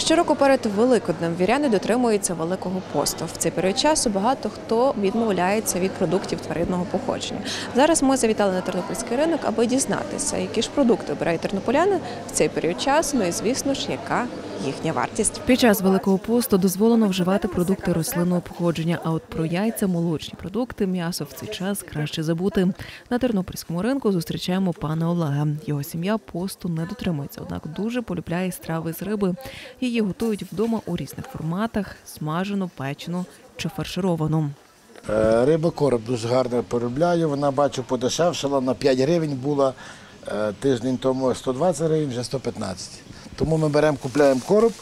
Щороку перед Великоднем віряни дотримуються Великого посту. В цей період часу багато хто відмовляється від продуктів тваринного походження. Зараз ми завітали на тернопільський ринок, аби дізнатися, які ж продукти обирають тернополяни в цей період часу, ну і, звісно ж, яка їхня вартість. Під час Великого посту дозволено вживати продукти рослинного походження, а от про яйця, молочні продукти, м'ясо в цей час краще забути. На тернопільському ринку зустрічаємо пана Олега. Його сім'я посту не дотримується, однак дуже полюбляє страви з риби. Її готують вдома у різних форматах – смажену, печену чи фаршировану. Риба короб дуже гарно полюбляю, вона, бачу, подешевшала, на 5 гривень була тиждень тому 120 гривень, вже 115. Тому ми беремо, купляємо короб,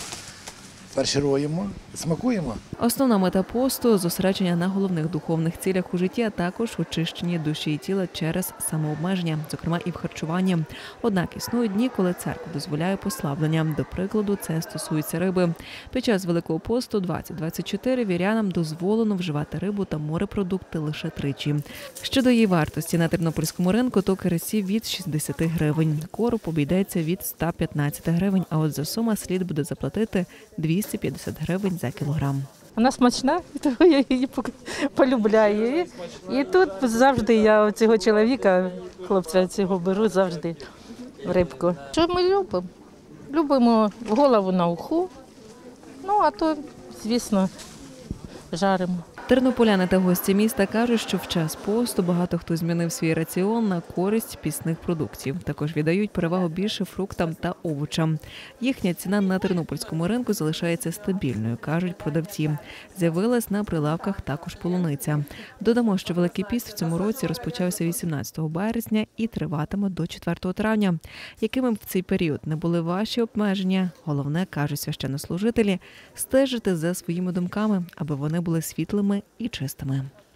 фаршируємо, смакуємо. Основна мета посту – зосередження на головних духовних цілях у житті, а також очищення душі і тіла через самообмеження, зокрема і в харчуванні. Однак існують дні, коли церква дозволяє послаблення. До прикладу, це стосується риби. Під час Великого посту 2024 вірянам дозволено вживати рибу та морепродукти лише тричі. Щодо її вартості на тернопільському ринку, то карасі від 60 гривень. Короб обійдеться від 115 гривень, а от за сума слід буде заплатити 250 гривень за кілограм. Вона смачна, тому я її полюбляю. І тут завжди я цього чоловіка, хлопця цього беру завжди рибку. Що ми любимо? Любимо голову на уху, ну а то, звісно, жаримо. Тернополяни та гості міста кажуть, що в час посту багато хто змінив свій раціон на користь пісних продуктів. Також віддають перевагу більше фруктам та овочам. Їхня ціна на тернопільському ринку залишається стабільною, кажуть продавці. З'явилась на прилавках також полуниця. Додамо, що Великий піст в цьому році розпочався 18 березня і триватиме до 4 травня. Якими б в цей період не були ваші обмеження, головне, кажуть священнослужителі, стежити за своїми думками, аби вони були світлими і чистими.